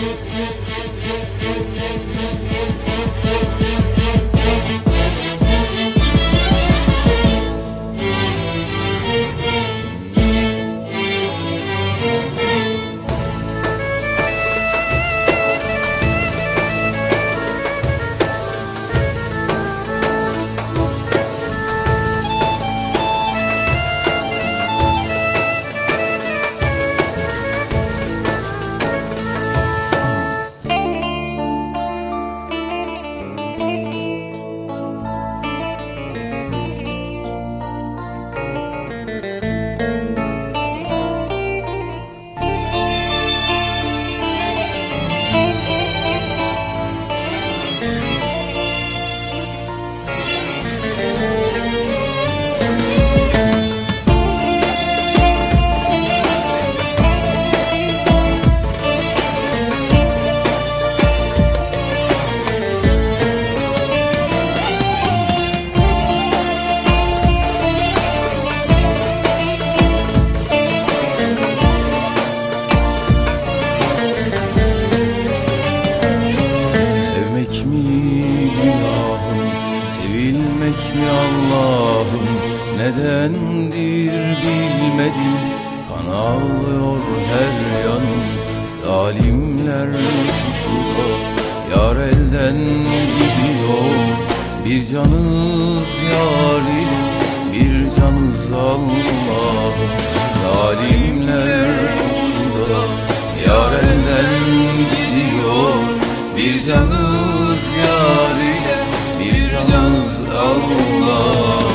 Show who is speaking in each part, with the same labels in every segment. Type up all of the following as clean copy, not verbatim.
Speaker 1: Sevilmek mi Allah'ım, nedendir bilmedim. Kan ağlıyor her yanım, zalimler kuşuda. Yar elden gidiyor, bir canız yar ile, bir canız Allah'ım. Zalimler kuşuda, yar elden gidiyor, bir canız yar ile, bir canız Allah'ım.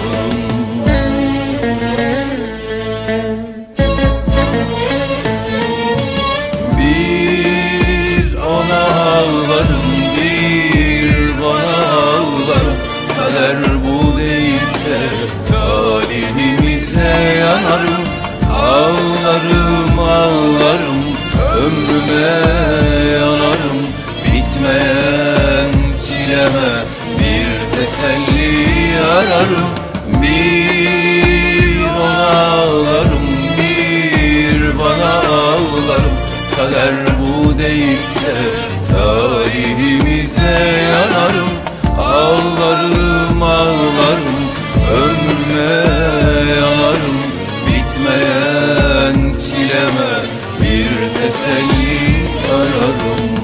Speaker 1: Bir ona ağlarım, bir bana ağlarım. Kader bu deyip de talihimize yanarım. Ağlarım ağlarım, ömrüme yanarım. Bitmeyen çileme bir teselli ararım. Bir ona ağlarım, bir bana ağlarım. Kader bu deyip de talihimize yanarım. Ağlarım ağlarım, ömrüme yanarım. Bitmeyen çileme bir teselli ararım.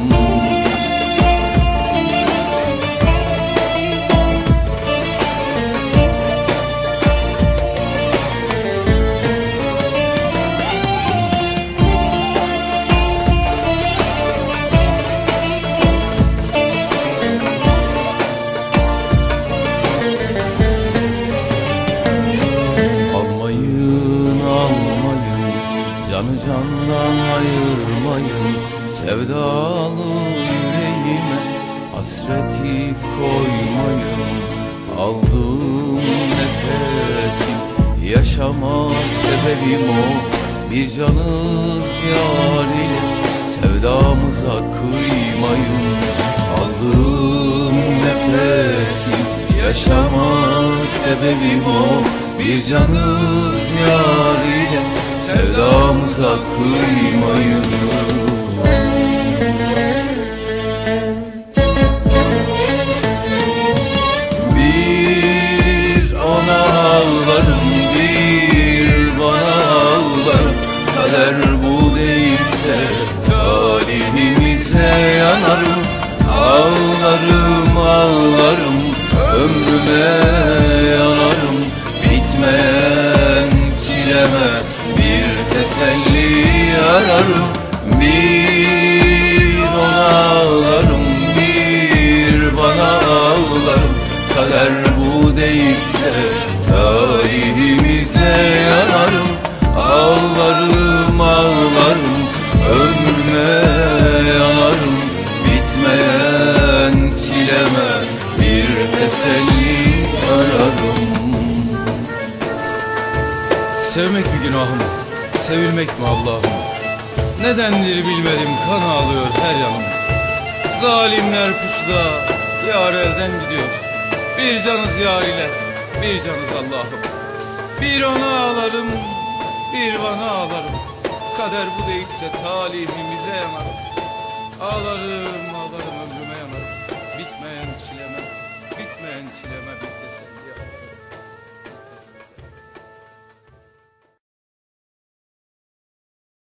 Speaker 1: Canı candan ayırmayın, sevdalı yüreğime hasreti koymayın. Aldığım nefesim, yaşama sebebim o. Bir canız yar ile, sevdamıza kıymayın. Aldığım nefesim, yaşama sebebim o. Bir canız yar ile, sevdamıza kıymayın. Bir ona ağlarım, bir bana ağlarım. Kader bu deyip de talihimize yanarım. Ağlarım ağlarım, ömrüme yanarım. Bitmeyen çileme bir teselli ararım. Bir ona ağlarım, bir bana ağlarım. Kader bu deyip de talihimize yanarım. Ağlarım ağlarım, ömrüme yanarım. Bitmeyen çileme bir teselli ararım.
Speaker 2: Sevmek mi günahım, sevilmek mi Allah'ım? Nedendir bilmedim, kan ağlıyor her yanım. Zalimler pusuda, yar elden gidiyor. Bir canız yar ile, bir canız Allah'ım. Bir ona ağlarım, bir bana ağlarım. Kader bu deyip de talihimize yanarım. Ağlarım ağlarım ömrüme yanarım. Bitmeyen çileme, bitmeyen çileme bir teselli ararım.